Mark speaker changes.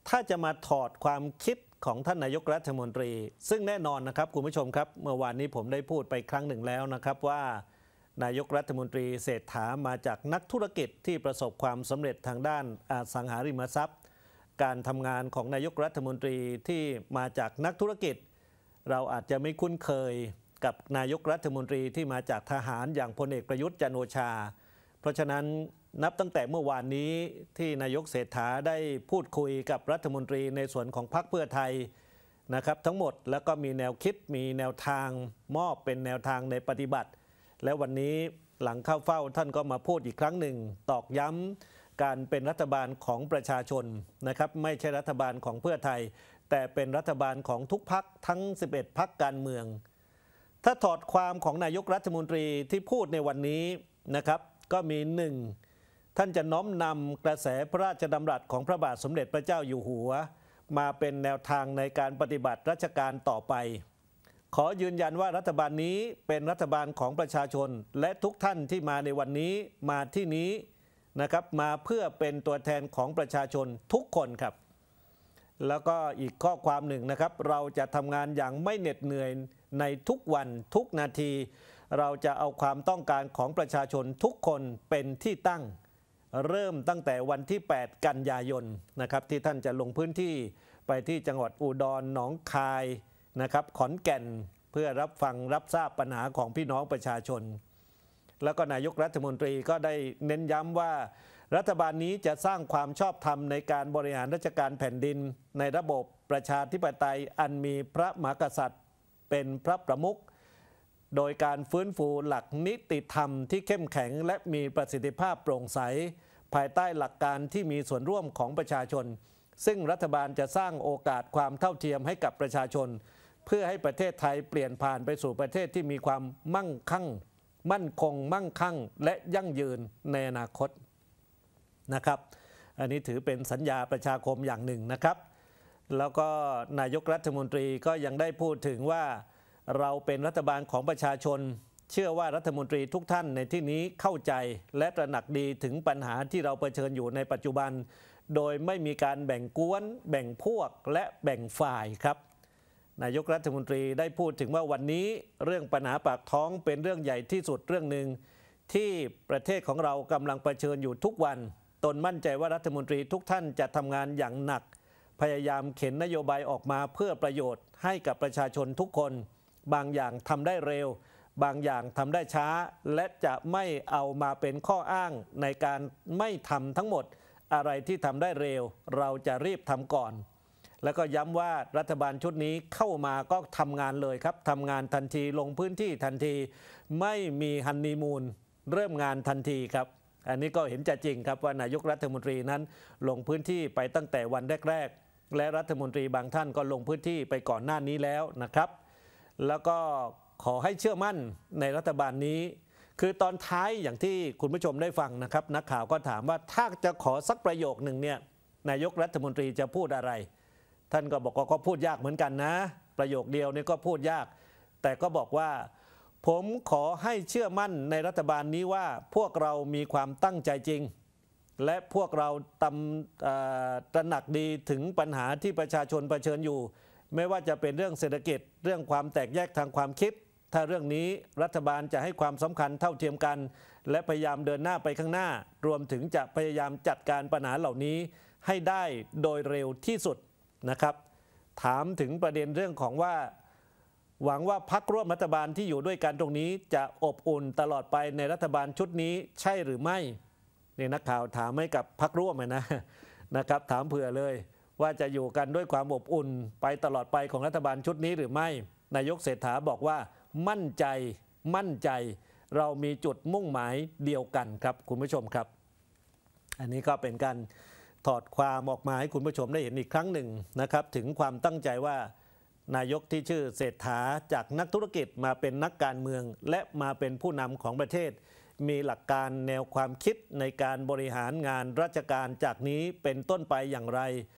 Speaker 1: ถ้าจะมาถอดความคิดของท่านนายกรัฐมนตรีซึ่งแน่นอนนะครับคุณผู้ชมครับเมื่อวานนี้ผมได้พูดไปครั้งหนึ่งแล้วนะครับว่านายกรัฐมนตรีเศรษฐามาจากนักธุรกิจที่ประสบความสำเร็จทางด้านอสังหาริมทรัพย์การทำงานของนายกรัฐมนตรีที่มาจากนักธุรกิจเราอาจจะไม่คุ้นเคยกับนายกรัฐมนตรีที่มาจากทหารอย่างพลเอกประยุทธ์จันทร์โอชาเพราะฉะนั้นนับตั้งแต่เมื่อวานนี้ที่นายกเศรษฐาได้พูดคุยกับรัฐมนตรีในส่วนของพรรคเพื่อไทยนะครับทั้งหมดแล้วก็มีแนวคิดมีแนวทางมอบเป็นแนวทางในปฏิบัติและวันนี้หลังเข้าเฝ้าท่านก็มาพูดอีกครั้งหนึ่งตอกย้ำการเป็นรัฐบาลของประชาชนนะครับไม่ใช่รัฐบาลของเพื่อไทยแต่เป็นรัฐบาลของทุกพรรคทั้ง11พรรคการเมืองถ้าถอดความของนายกรัฐมนตรีที่พูดในวันนี้นะครับก็มีหนึ่งท่านจะน้อมนำกระแสพระราชดำรัสของพระบาทสมเด็จพระเจ้าอยู่หัวมาเป็นแนวทางในการปฏิบัติราชการต่อไปขอยืนยันว่ารัฐบาลนี้เป็นรัฐบาลของประชาชนและทุกท่านที่มาในวันนี้มาที่นี้นะครับมาเพื่อเป็นตัวแทนของประชาชนทุกคนครับแล้วก็อีกข้อความหนึ่งนะครับเราจะทำงานอย่างไม่เหน็ดเหนื่อยในทุกวันทุกนาทีเราจะเอาความต้องการของประชาชนทุกคนเป็นที่ตั้งเริ่มตั้งแต่วันที่8กันยายนนะครับที่ท่านจะลงพื้นที่ไปที่จังหวัดอุดรหนองคายนะครับขอนแก่นเพื่อรับฟังรับทราบปัญหาของพี่น้องประชาชนแล้วก็นายกรัฐมนตรีก็ได้เน้นย้ำว่ารัฐบาลนี้จะสร้างความชอบธรรมในการบริหารราชการแผ่นดินในระบบประชาธิปไตยอันมีพระมหากษัตริย์เป็นพระประมุขโดยการฟื้นฟูหลักนิติธรรมที่เข้มแข็งและมีประสิทธิภาพโปร่งใสภายใต้หลักการที่มีส่วนร่วมของประชาชนซึ่งรัฐบาลจะสร้างโอกาสความเท่าเทียมให้กับประชาชนเพื่อให้ประเทศไทยเปลี่ยนผ่านไปสู่ประเทศที่มีความมั่งคั่งมั่นคงมั่งคั่งและยั่งยืนในอนาคตนะครับอันนี้ถือเป็นสัญญาประชาคมอย่างหนึ่งนะครับแล้วก็นายกรัฐมนตรีก็ยังได้พูดถึงว่าเราเป็นรัฐบาลของประชาชนเชื่อว่ารัฐมนตรีทุกท่านในที่นี้เข้าใจและตระหนักดีถึงปัญหาที่เราเผชิญอยู่ในปัจจุบันโดยไม่มีการแบ่งกวนแบ่งพวกและแบ่งฝ่ายครับนายกรัฐมนตรีได้พูดถึงว่าวันนี้เรื่องปัญหาปากท้องเป็นเรื่องใหญ่ที่สุดเรื่องหนึ่งที่ประเทศของเรากำลังเผชิญอยู่ทุกวันตนมั่นใจว่ารัฐมนตรีทุกท่านจะทำงานอย่างหนักพยายามเข็นนโยบายออกมาเพื่อประโยชน์ให้กับประชาชนทุกคนบางอย่างทำได้เร็วบางอย่างทำได้ช้าและจะไม่เอามาเป็นข้ออ้างในการไม่ทำทั้งหมดอะไรที่ทำได้เร็วเราจะรีบทำก่อนแล้วก็ย้ำว่ารัฐบาลชุดนี้เข้ามาก็ทำงานเลยครับทำงานทันทีลงพื้นที่ทันทีไม่มีฮันนีมูนเริ่มงานทันทีครับอันนี้ก็เห็นจะจริงครับว่านายกรัฐมนตรีนั้นลงพื้นที่ไปตั้งแต่วันแรกๆและรัฐมนตรีบางท่านก็ลงพื้นที่ไปก่อนหน้านี้แล้วนะครับแล้วก็ขอให้เชื่อมั่นในรัฐบาลนี้คือตอนท้ายอย่างที่คุณผู้ชมได้ฟังนะครับนักข่าวก็ถามว่าถ้าจะขอสักประโยคหนึ่งเนี่ยนายกรัฐมนตรีจะพูดอะไรท่านก็บอกว่าก็พูดยากเหมือนกันนะประโยคเดียวนี่ก็พูดยากแต่ก็บอกว่าผมขอให้เชื่อมั่นในรัฐบาลนี้ว่าพวกเรามีความตั้งใจจริงและพวกเราตระหนักดีถึงปัญหาที่ประชาชนเผชิญอยู่ไม่ว่าจะเป็นเรื่องเศรษฐกิจเรื่องความแตกแยกทางความคิดถ้าเรื่องนี้รัฐบาลจะให้ความสำคัญเท่าเทียมกันและพยายามเดินหน้าไปข้างหน้ารวมถึงจะพยายามจัดการปัญหาเหล่านี้ให้ได้โดยเร็วที่สุดนะครับถามถึงประเด็นเรื่องของว่าหวังว่าพรรคร่วมรัฐบาลที่อยู่ด้วยกันตรงนี้จะอบอุ่นตลอดไปในรัฐบาลชุดนี้ใช่หรือไม่นี่นักข่าวถามให้กับพรรคร่วมนะครับถามเผื่อเลยว่าจะอยู่กันด้วยความอบอุ่นไปตลอดไปของรัฐบาลชุดนี้หรือไม่นายกเศรษฐาบอกว่ามั่นใจเรามีจุดมุ่งหมายเดียวกันครับคุณผู้ชมครับอันนี้ก็เป็นการถอดความออกมาให้คุณผู้ชมได้เห็นอีกครั้งหนึ่งนะครับถึงความตั้งใจว่านายกที่ชื่อเศรษฐาจากนักธุรกิจมาเป็นนักการเมืองและมาเป็นผู้นำของประเทศมีหลักการแนวความคิดในการบริหารงานราชการจากนี้เป็นต้นไปอย่างไร